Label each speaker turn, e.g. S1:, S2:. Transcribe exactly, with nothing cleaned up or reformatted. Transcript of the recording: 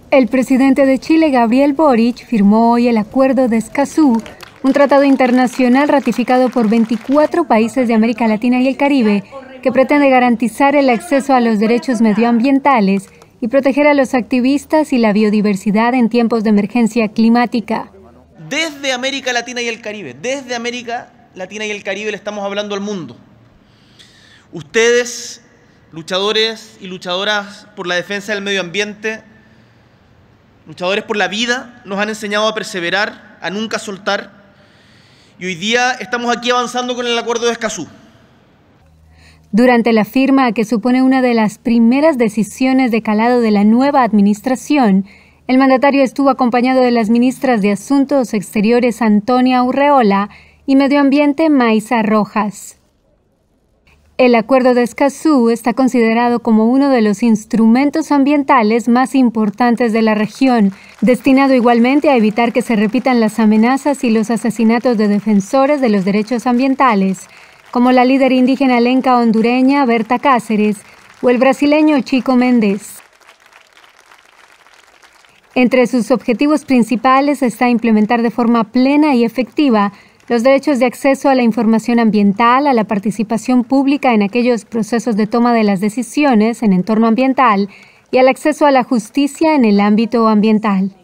S1: El presidente de Chile, Gabriel Boric, firmó hoy el Acuerdo de Escazú, un tratado internacional ratificado por veinticuatro países de América Latina y el Caribe, que pretende garantizar el acceso a los derechos medioambientales y proteger a los activistas y la biodiversidad en tiempos de emergencia climática.
S2: Desde América Latina y el Caribe, desde América Latina y el Caribe le estamos hablando al mundo. Ustedes, luchadores y luchadoras por la defensa del medio ambiente, luchadores por la vida, nos han enseñado a perseverar, a nunca soltar, y hoy día estamos aquí avanzando con el Acuerdo de Escazú.
S1: Durante la firma, que supone una de las primeras decisiones de calado de la nueva administración, el mandatario estuvo acompañado de las ministras de Asuntos Exteriores Antonia Urreola y Medio Ambiente Maisa Rojas. El Acuerdo de Escazú está considerado como uno de los instrumentos ambientales más importantes de la región, destinado igualmente a evitar que se repitan las amenazas y los asesinatos de defensores de los derechos ambientales, como la líder indígena lenca hondureña Berta Cáceres o el brasileño Chico Méndez. Entre sus objetivos principales está implementar de forma plena y efectiva los derechos de acceso a la información ambiental, a la participación pública en aquellos procesos de toma de las decisiones en entorno ambiental y al acceso a la justicia en el ámbito ambiental.